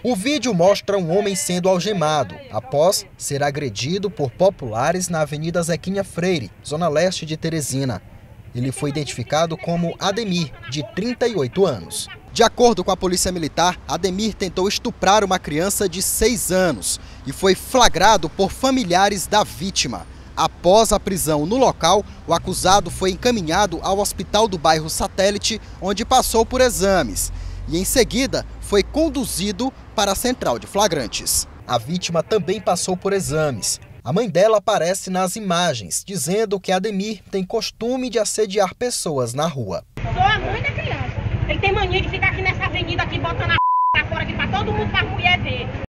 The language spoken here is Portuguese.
O vídeo mostra um homem sendo algemado após ser agredido por populares na Avenida Zequinha Freire, zona leste de Teresina. Ele foi identificado como Ademir, de 38 anos. De acordo com a Polícia Militar, Ademir tentou estuprar uma criança de 6 anos e foi flagrado por familiares da vítima. Após a prisão no local, o acusado foi encaminhado ao hospital do bairro Satélite, onde passou por exames. E em seguida foi conduzido para a central de flagrantes. A vítima também passou por exames. A mãe dela aparece nas imagens, dizendo que Ademir tem costume de assediar pessoas na rua. Sou a mãe da criança. Ele tem mania de ficar aqui nessa avenida aqui botando a pra fora aqui pra todo mundo, pra mulher ver.